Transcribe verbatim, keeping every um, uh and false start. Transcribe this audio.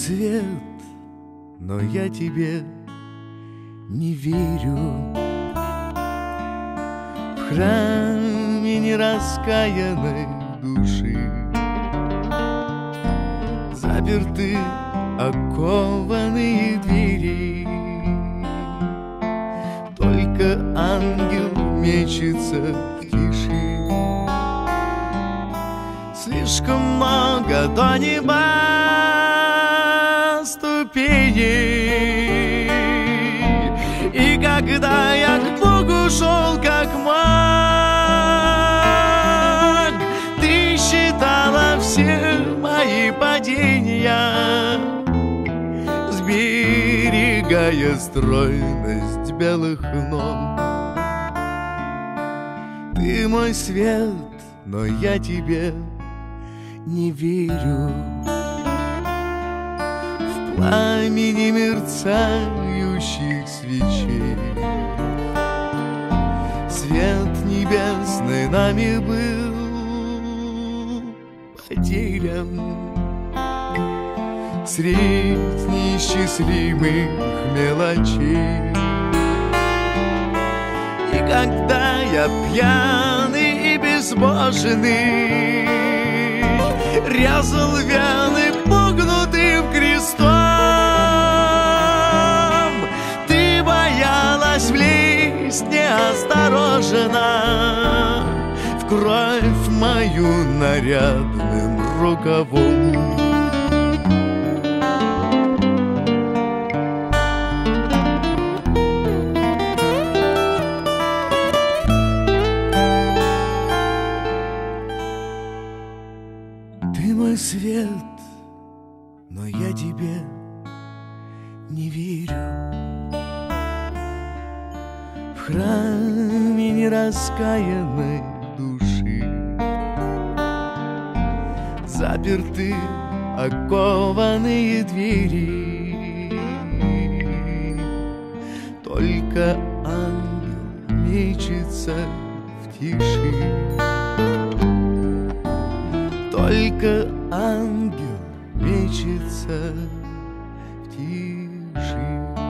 свет, но я тебе не верю. В храме нераскаянной души заперты окованные двери. Только ангел мечется в тиши. Слишком много до неба ступеней, и когда я к Богу шел как маг, ты считала все мои падения, сберегая стройность белых ног. Ты мой свет, но я тебе не верю. В пламени мерцающих свечей свет небесный нами был потерян средь неисчислимых мелочей. И когда я пьяный и безбожный резал вены погнутым крестом, ты боялась влезть неосторожно в кровь мою нарядным рукавом. Ты мой свет, но я тебе не верю. В храме нераскаянной души заперты окованные двери. Только ангел мечется в тиши. Только ангел мечется в тиши.